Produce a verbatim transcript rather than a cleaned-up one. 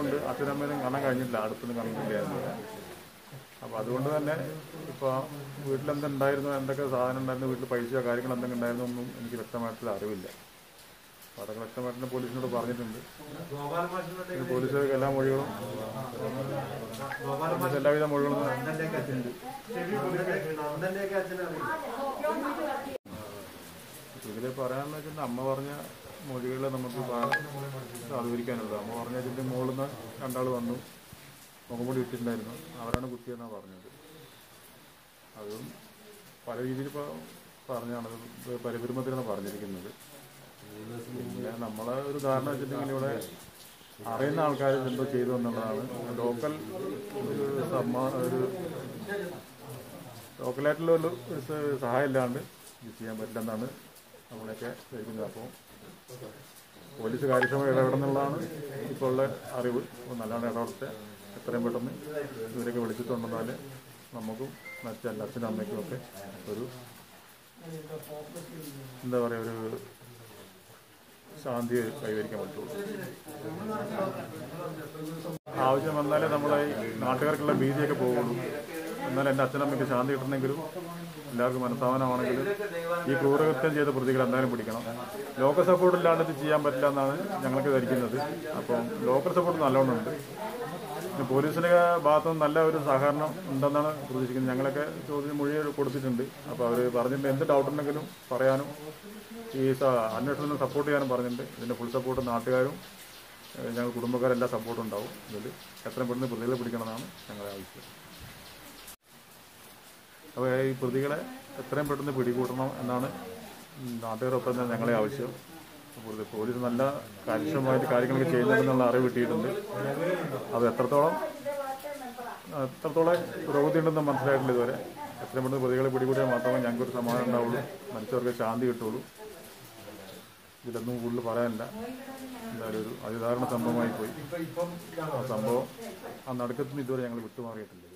ആയതുകൊണ്ട് അച്ഛനമ്മേനും കാണാൻ കഴിഞ്ഞിട്ടില്ല, അടുത്തൊന്നും കണ്ടിട്ടില്ലായിരുന്നില്ല. അപ്പോൾ അതുകൊണ്ട് തന്നെ ഇപ്പോൾ വീട്ടിലെന്തുണ്ടായിരുന്നു, എന്തൊക്കെ സാധനം ഉണ്ടായിരുന്നു, വീട്ടിൽ പൈസയോ കാര്യങ്ങൾ എന്തെങ്കിലും ഉണ്ടായിരുന്നു ഒന്നും എനിക്ക് വ്യക്തമായിട്ടുള്ള അറിവില്ല. അപ്പോൾ അതൊക്കെ വ്യക്തമായിട്ട് പോലീസിനോട് പറഞ്ഞിട്ടുണ്ട്. പോലീസുകാർക്ക് എല്ലാ മൊഴികളും എല്ലാവിധ മൊഴികളും ഇതിൽ പറയാമെന്ന് വെച്ചാൽ അമ്മ പറഞ്ഞ മൊഴികൾ നമുക്ക് സാധൂകരിക്കാനുള്ളത്. അമ്മ പറഞ്ഞ ഇതിൻ്റെ മുകളിൽ നിന്ന് രണ്ടാൾ വന്നു, മുഖംമൂടി ഇട്ടിട്ടുണ്ടായിരുന്നു, അവരാണ് കുത്തിയെന്നാണ് പറഞ്ഞത്. അതും പല രീതിയിൽ ഇപ്പോൾ പറഞ്ഞാണ്, പരിപരിമത്തിലാണ് പറഞ്ഞിരിക്കുന്നത്. പിന്നെ നമ്മളെ ഒരു ധാരണ വെച്ചിട്ടുണ്ടെങ്കിൽ ഇവിടെ അറിയുന്ന ആൾക്കാർ എന്തോ ചെയ്തു എന്നുള്ളതാണ്. ലോക്കൽ ഒരു സമ്മ ഒരു ലോക്കലായിട്ടുള്ള ഒരു സഹായം ഇല്ലാണ്ട് ഇത് ചെയ്യാൻ പറ്റില്ലെന്നാണ് നമ്മളൊക്കെ ധരിക്കുന്നത്. അപ്പോൾ പോലീസ് കാര്യക്ഷമ ഇടപെടുന്നുള്ളതാണ് ഇപ്പോൾ ഉള്ള അറിവ്. അപ്പോൾ നല്ലോണം ഇടപെടുത്ത എത്രയും പെട്ടെന്ന് ഇവരൊക്കെ വിളിച്ചിട്ടുണ്ടെന്നാൽ നമുക്കും മറ്റല്ല അച്ഛനും അമ്മയ്ക്കുമൊക്കെ ഒരു എന്താ പറയുക ഒരു ശാന്തി കൈവരിക്കാൻ പറ്റുള്ളൂ. ആവശ്യം വന്നാലേ നമ്മളെ ഈ നാട്ടുകാർക്കുള്ള ഭീതിയൊക്കെ പോകുള്ളൂ. എന്നാൽ എൻ്റെ അച്ഛനമ്മയ്ക്ക് ശാന്തി കിട്ടണമെങ്കിലും എല്ലാവർക്കും മനസ്സാവനമാണെങ്കിലും ഈ ക്രൂരകൃത്യം ചെയ്ത പ്രതികൾ എന്തായാലും പിടിക്കണം. ലോക്കൽ സപ്പോർട്ട് ഇല്ലാണ്ട് ഇത് ചെയ്യാൻ പറ്റില്ല എന്നാണ് ഞങ്ങൾക്ക് ധരിക്കുന്നത്. അപ്പം ലോക്കൽ സപ്പോർട്ട് നല്ലോണം ഉണ്ട്. പോലീസിൻ്റെ ഭാഗത്തുനിന്ന് നല്ല ഒരു സഹകരണം ഉണ്ടെന്നാണ് പ്രതീക്ഷിക്കുന്നത്. ഞങ്ങളൊക്കെ ചോദ്യം മൊഴി കൊടുത്തിട്ടുണ്ട്. അപ്പോൾ അവർ പറഞ്ഞിട്ടുണ്ട് എന്ത് ഡൗട്ട് ഉണ്ടെങ്കിലും പറയാനും ഈ അന്വേഷണത്തിന് സപ്പോർട്ട് ചെയ്യാനും പറഞ്ഞിട്ടുണ്ട്. ഇതിൻ്റെ ഫുൾ സപ്പോർട്ട് നാട്ടുകാരും ഞങ്ങൾ കുടുംബക്കാരെല്ലാം സപ്പോർട്ട് ഉണ്ടാവും. ഇതിൽ എത്രയും പെട്ടെന്ന് പ്രതികളെ പിടിക്കണമെന്നാണ് ഞങ്ങളുടെ ആവശ്യം. അപ്പോൾ ഈ പ്രതികളെ എത്രയും പെട്ടെന്ന് പിടികൂട്ടണം എന്നാണ് നാട്ടുകാരൊപ്പം തന്നെ ഞങ്ങളെ ആവശ്യം. പോലീസ് നല്ല കാര്യക്ഷമമായിട്ട് കാര്യങ്ങളൊക്കെ ചെയ്യുന്നുണ്ടെന്നുള്ള അറിവ് കിട്ടിയിട്ടുണ്ട്. അത് എത്രത്തോളം എത്രത്തോളം പുരോഗതി ഉണ്ടെന്ന് മനസ്സിലായിട്ടില്ല ഇതുവരെ. എത്രയും പെട്ടെന്ന് പ്രതികളെ പിടികൂടിയാൽ മാത്രമേ ഞങ്ങൾക്കൊരു സമാധാനം ഉണ്ടാവുള്ളൂ, മനുഷ്യർക്ക് ശാന്തി കിട്ടുള്ളൂ. ഇതിലൊന്നും കൂടുതൽ പറയാനില്ല. എന്തായാലും ഒരു അതിദാരുണ സംഭവമായി പോയി. ആ സംഭവം ആ നടുക്കത്തിന് ഇതുവരെ ഞങ്ങൾ വിട്ടുമാറിയിട്ടില്ല.